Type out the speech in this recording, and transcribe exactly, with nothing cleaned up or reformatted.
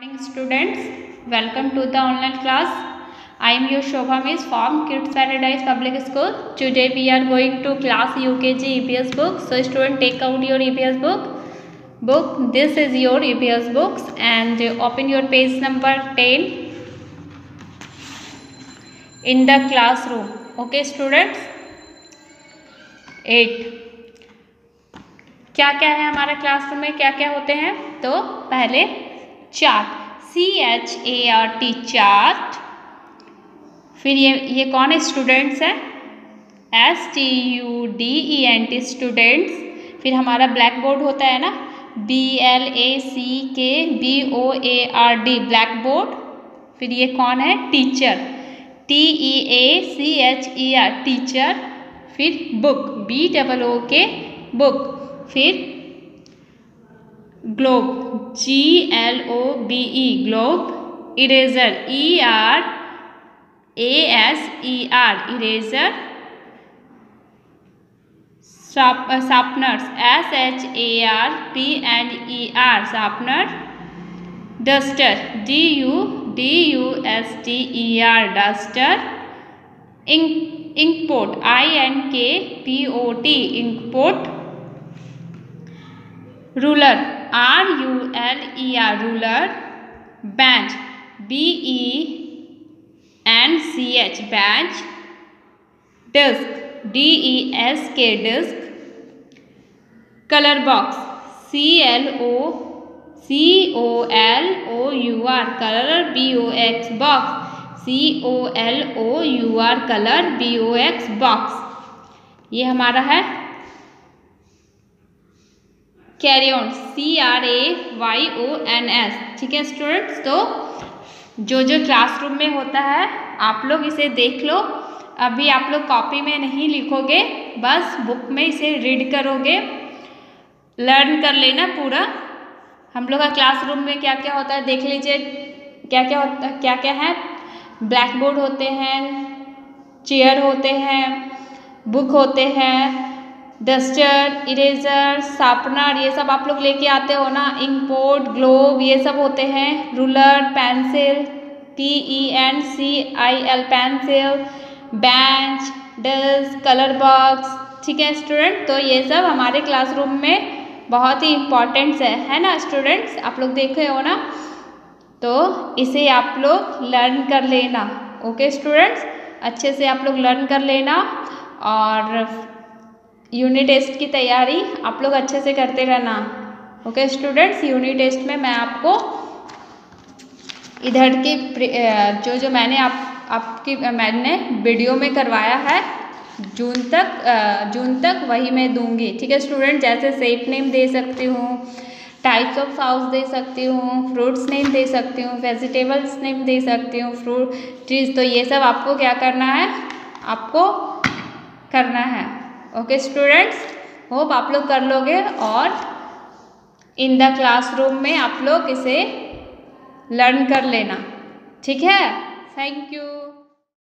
Morning students, welcome to the online class. I am your Shobha Miss from Kids Paradise Public School. Today we are going to class U K G E P S book. So student, take out your E P S book. Book. This is your E P S books and open your page number ten in the classroom. Okay students. eight. क्या क्या है हमारा classroom में, क्या क्या होते हैं? तो पहले chart, C H A R T chart. फिर ये ये कौन है? स्टूडेंट्स है, S T U D E N T students. फिर हमारा ब्लैक बोर्ड होता है ना, B L A C K B O A R D, black board. फिर ये कौन है? Teacher, T E A C H E R, teacher. फिर book, B double O K, book. फिर globe, G L O B E, globe. Eraser, E R A S E R, eraser. Sharpeners, S H A R P N E R, sharpener. Duster, D U D U S T E R, duster. Ink inkpot, I N K P O T, inkpot. Ruler, R U L E R, ruler. Bench, B E N C H, bench. Desk, D E S K, desk. Colour box, C L O C O L O U R, colour, B O X, box, C O L O U R, colour, B O X, box. ये हमारा है crayons, C R A Y O N S. ठीक है students, तो जो जो classroom में होता है आप लोग इसे देख लो। अभी आप लोग कॉपी में नहीं लिखोगे, बस बुक में इसे रीड करोगे, लर्न कर लेना पूरा। हम लोग का क्लासरूम में क्या क्या होता है देख लीजिए, क्या क्या होता है, क्या क्या है। ब्लैक बोर्ड होते हैं, चेयर होते हैं, बुक होते हैं, डस्टर, इरेजर, शार्पनर, ये सब आप लोग लेके आते हो ना। इंकपोर्ट, ग्लोब, ये सब होते हैं। Ruler, pencil, P E N C I L, pencil. Bench, desk, colour box. ठीक है स्टूडेंट, तो ये सब हमारे क्लासरूम में बहुत ही इम्पॉर्टेंट्स है है ना स्टूडेंट्स, आप लोग देखे हो ना, तो इसे आप लोग लर्न कर लेना। ओके स्टूडेंट्स, अच्छे से आप लोग लर्न कर लेना और यूनिट टेस्ट की तैयारी आप लोग अच्छे से करते रहना। ओके स्टूडेंट्स, यूनिट टेस्ट में मैं आपको इधर की जो जो मैंने आप आपकी मैंने वीडियो में करवाया है जून तक जून तक वही मैं दूंगी। ठीक है स्टूडेंट, जैसे सेट नेम दे सकती हूँ, टाइप्स ऑफ हाउस दे सकती हूँ, फ्रूट्स नेम दे सकती हूँ, वेजिटेबल्स नेम दे सकती हूँ, फ्रूट ट्रीज। तो ये सब आपको क्या करना है, आपको करना है। ओके स्टूडेंट्स, होप आप लोग कर लोगे और इन द क्लासरूम में आप लोग इसे लर्न कर लेना। ठीक है, थैंक यू।